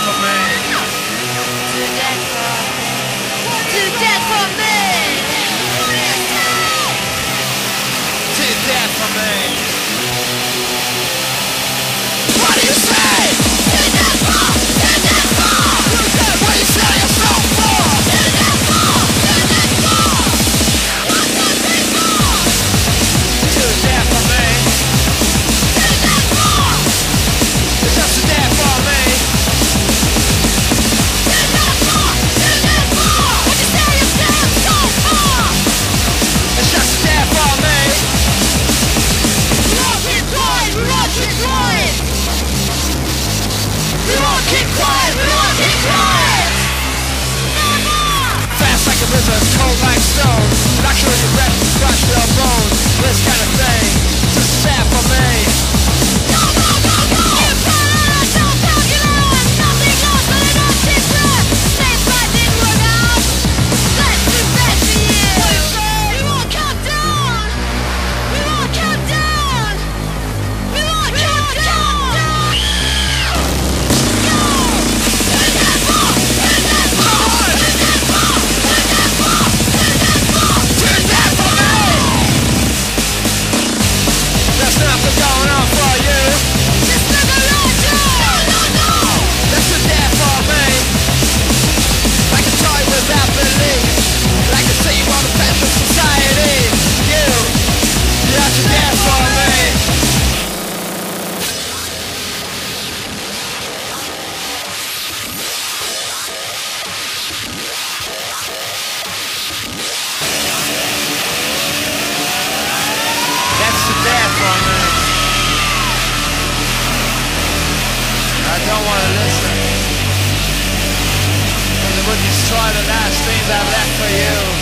for me. Too dead for me. Too dead for me. What do you say? Too dead for. Too dead for. Too dead. What you sell yourself for? Too dead for. Too dead for. What the people? Too dead for me. Too dead for. It's just too dead for me. Too dead for. Too dead for. What you sell yourself for? It's just too dead for me. We won't keep quiet. We won't keep quiet. We won't keep quiet. We won't keep quiet. Never. Fast like a wizard, cold like stone. Knock you in your breath, crush your bones. This kind of thing, just sad for me. Go, go, go, go. You better don't calculate. Nothing lost, but it don't keep breath. Same fight didn't work out. That's too bad for you. We won't count down. We won't count down. We won't count down. Go. Too dead for. Too dead for. Too dead for. Too dead for. Too dead for. Too dead for me. There's nothing going on for you. Just look around you. No, no, no. That's too dead for me. Like a toy without belief. Like a thief on the bench of society. You're too dead for me. That's too dead for me. I don't want to listen. Because it would destroy the last things I've left for you.